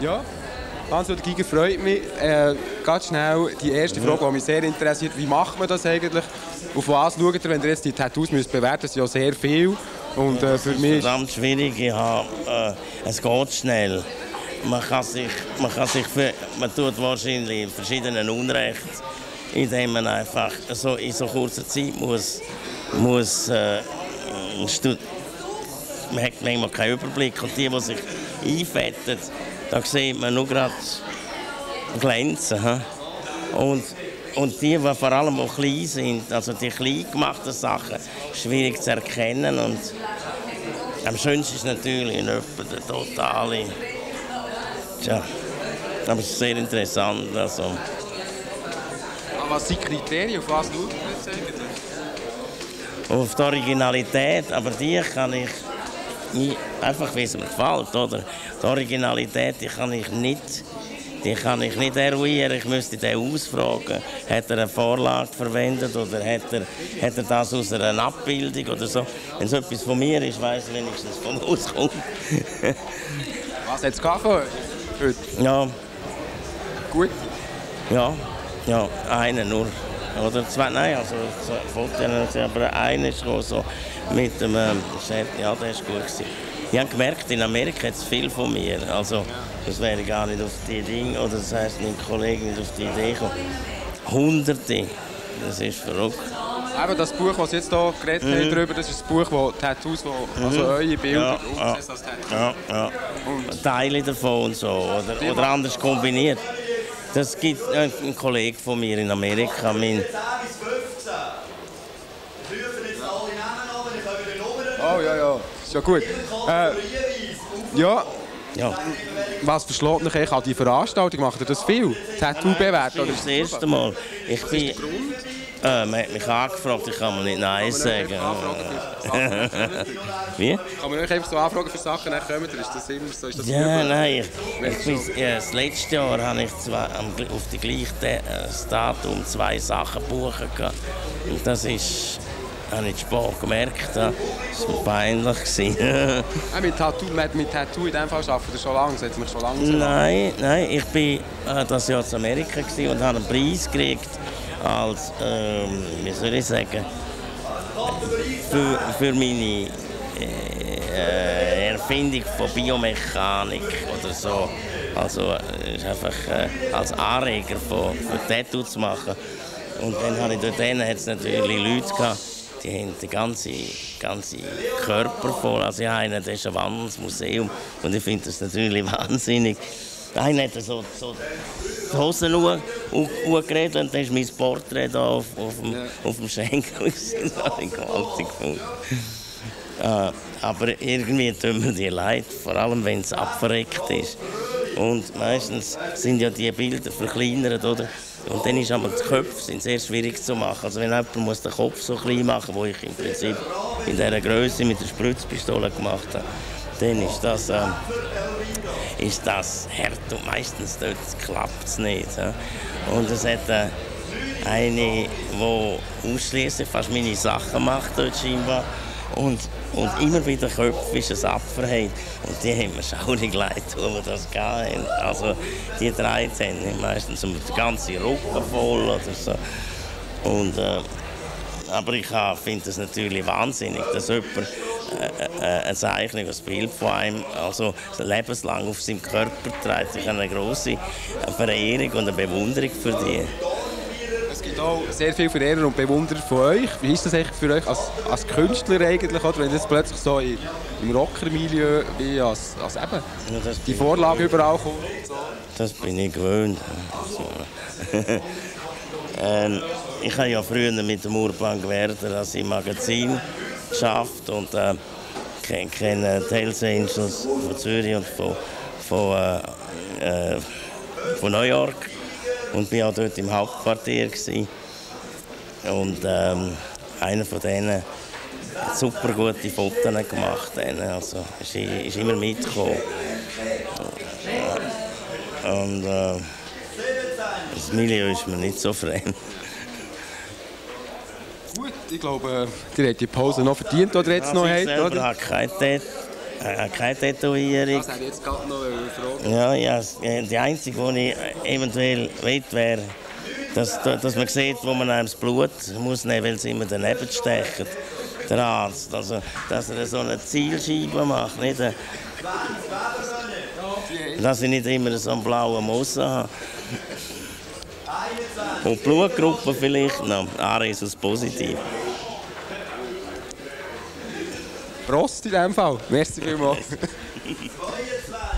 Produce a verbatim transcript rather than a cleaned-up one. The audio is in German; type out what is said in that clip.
Ja, Hans-Peter Giger freut mich. Äh, ganz schnell die erste Frage, die mich sehr interessiert. Wie macht man das eigentlich? Auf was schaut ihr, wenn ihr jetzt die Tattoos müsst bewerten müsst? Das ist ja sehr viel. Und, äh, für das mich ist verdammt schwierig. Ich habe, äh, es geht schnell. Man kann sich, man kann sich für, man tut wahrscheinlich verschiedenen Unrecht, indem man einfach so in so kurzer Zeit muss, muss äh, man hat manchmal keinen Überblick. Und die, die sich einfetten, da sieht man nur gerade glänzen. He? Und, und die, die vor allem auch klein sind, also die klein gemachten Sachen, schwierig zu erkennen. Und am schönsten ist natürlich in etwa der totale. Tja, aber es ist sehr interessant. Also. Was sind die Kriterien? Auf was schaut ihr jetzt eigentlich? Auf die Originalität, aber die kann ich nie, einfach, wie es mir gefällt. Oder? Die Originalität die kann ich nicht, die kann ich nicht eruieren. Ich müsste den ausfragen. Hat er eine Vorlage verwendet oder hat er, hat er das aus einer Abbildung oder so? Wenn es etwas von mir ist, weiss ich wenigstens, von wo es kommt. Was hat es gehabt heute? Ja. Gut? Ja, ja, einen nur. Oder zwei, nein, also Fotos, aber einer ist so mit dem ähm, Chef, ja, der ist gut gewesen. Ich habe gemerkt, in Amerika hat es viel von mir. Also, das wäre gar nicht auf die Dinge, oder das heisst, mein Kollege nicht auf die Idee gekommen. Hunderte, das ist verrückt. Eben das Buch, das Sie jetzt hier geredet mhm. haben, darüber, das ist das Buch, wo Tattoos, wo, also mhm. eure Bilder ja, umgesetzt als Tattoos. Ja, ja. Und Teile davon und so, oder, oder anders kombiniert. Das gibt ein Kollege von mir in Amerika. Mein oh ja, ja, ist ja gut. Äh, ja. ja. Was verschlägt euch an die Veranstaltung? Macht ihr das viel? Tattoo bewerten? Das ist das erste Mal. Ich bin, äh, man hat mich angefragt, ich kann mir nicht Nein sagen. Wie? Kann man euch einfach so anfragen für Sachen, dann kommen ihr? Ist das immer so? Ist das ja, nein. Ich, ich bin, ja, das letzte Jahr habe ich zwei, auf die gleiche Datum zwei Sachen buchen können. Und das ist... habe ich spät gemerkt, das war peinlich. ah, mit Tattoo, mit, mit Tattoo in diesem Fall arbeiten Sie schon lange? Sie schon lange nein, nein, ich war äh, das Jahr in Amerika und habe einen Preis gekriegt als, ähm, wie soll ich sagen, für, für meine äh, Erfindung von Biomechanik oder so. Also äh, einfach äh, als Anreger von, für Tattoo zu machen. Und dann habe ich dort hat es natürlich Leute gehabt, die haben den ganzen, ganzen Körper voll. Also ich habe einen, das ist ein Wandelsmuseum und ich finde das natürlich wahnsinnig. Einer hat so, so die Hosen hochgeredet und dann ist mein Porträt da auf, auf, dem, ja. auf dem Schenkel. Das habe ich gewaltig gefunden. Äh, aber irgendwie tun mir die leid, vor allem wenn es abverreckt ist. Und meistens sind ja die Bilder verkleinert, oder? Und dann ist aber die Köpfe sind sehr schwierig zu machen. Also wenn jemand muss den Kopf so klein machen, wo ich im Prinzip in dieser Größe mit der Spritzpistole gemacht habe, dann ist das, äh, ist das hart und meistens klappt es nicht. Äh. Und es hat äh, eine, die ausschließlich fast meine Sachen macht dort scheinbar. Und, und immer wieder Köpfe ist es abverhängt. Und die haben mir schaurig leid, wo wir das gehen. Also die drei haben meistens den ganzen Rücken voll oder so. Und, äh, aber ich finde es natürlich wahnsinnig, dass jemand äh, äh, eine Zeichnung, ein Bild von einem also lebenslang auf seinem Körper trägt. Ich habe eine grosse Verehrung und eine Bewunderung für die. Es gibt auch sehr viele Verehrer und Bewunderer von euch. Wie ist das eigentlich für euch als, als Künstler eigentlich, oder? Wenn das plötzlich so in, im Rocker-Milieu wie als, als eben ja, die Vorlage überall kommt? So. Das bin ich gewöhnt. Also, ähm, ich habe ja früher mit dem Urban Werder also im Magazin geschafft und äh, kenne kenn die Hells Angels von Zürich und von, von, äh, äh, von New York. Und war auch dort im Hauptquartier. Gewesen. Und ähm, einer von denen hat super gute Fotos gemacht. Also ist, ist immer mitgekommen. Und äh, das Milieu ist mir nicht so fremd. Gut, ich glaube, ihr habt die Pause noch verdient, oder jetzt also noch ich habt, selber oder? habe keine Äh, keine Tätowierung. Das habe ich jetzt gerade noch eine Frage. Ja, ja, die einzige, die ich eventuell will, wäre, dass, dass man sieht, wo man einem das Blut muss nehmen, weil sie immer daneben stechen. Der Arzt. Also, dass er so eine Zielscheibe macht. Nicht eine, dass ich nicht immer so einen blauen Muster habe. Und die Blutgruppe vielleicht noch. A Rhesus positiv. Prost in diesem Fall. Merci vielmals.